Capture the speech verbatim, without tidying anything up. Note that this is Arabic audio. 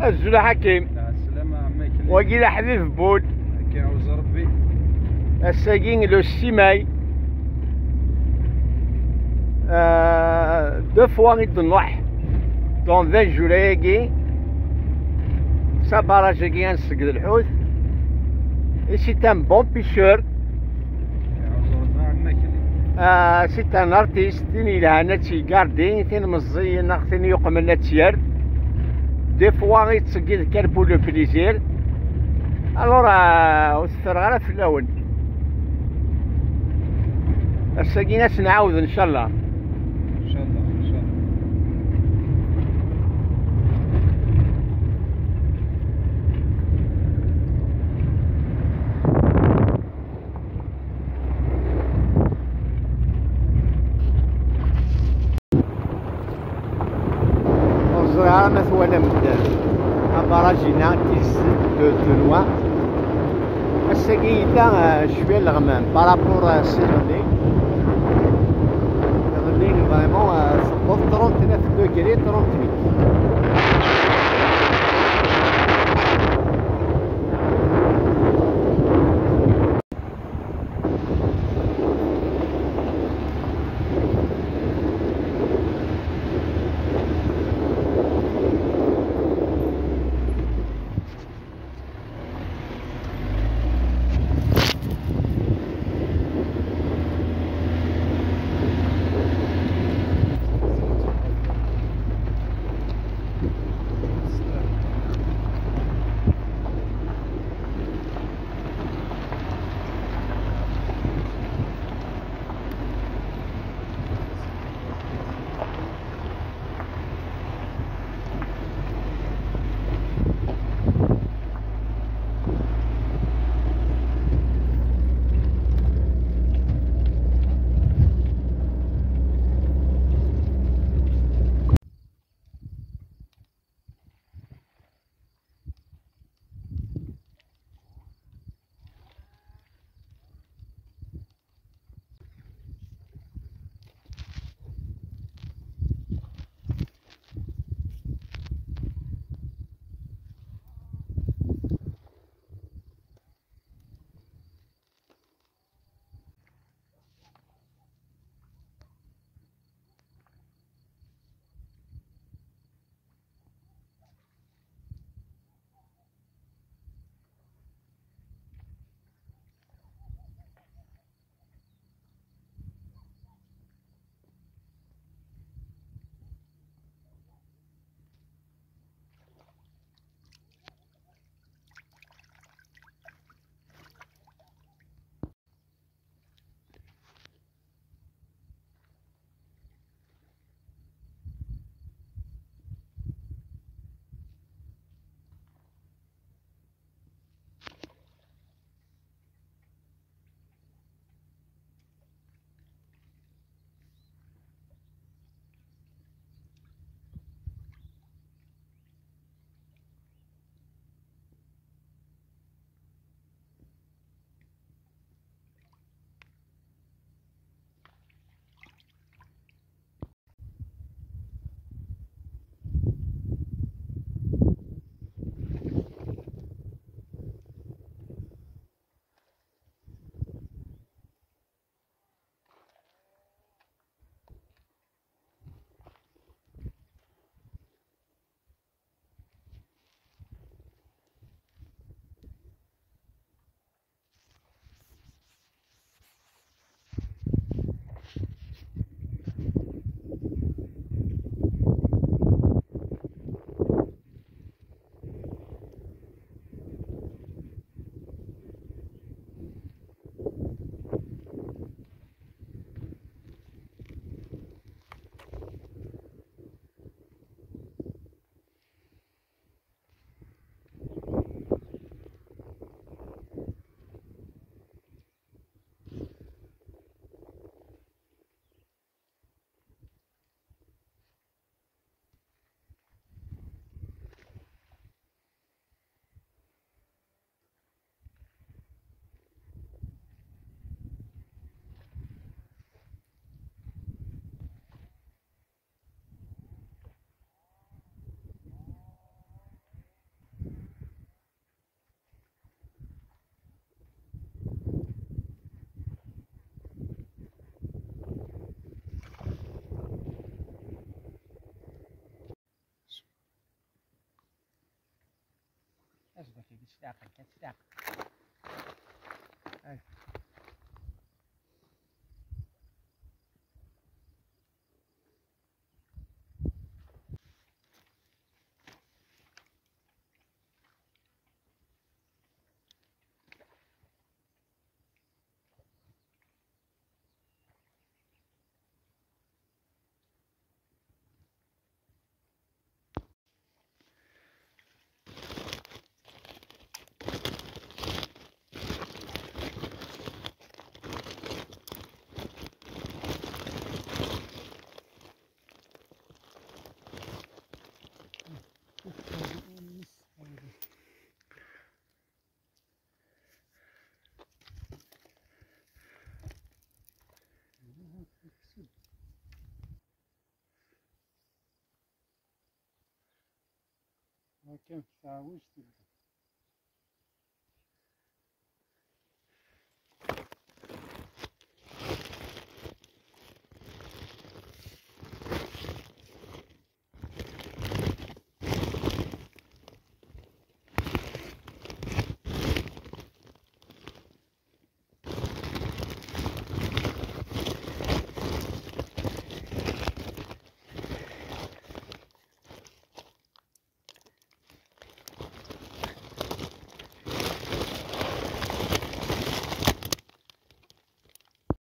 الزول حكيم. السلامة عمي كليم. وقيل حبيب بود. كيعوز ربي. الساقين لو السيماي. Euh, deux fois il noir dans vingt jours ça barrage qui نسقد الحوت et c'est un bon pêcheur. آه c'est un artiste il a un petit gardien تين مزيان ناقتين يقوم النتيار des fois يتسقد كان pour le plaisir alors وثر غير في اللون الساقين نعاود ان شاء الله. ان شاء الله ان شاء الله. الزرعة مثوانا مدان أبراجينا تيزد دو لوان الساقي لا شوية الغمام بارابور سيغلي غلي فريمون صبوط ثلاثين دوغري ثلاثين. اصبر سيدي تستعقل تستعقل. ما كان تعاوشت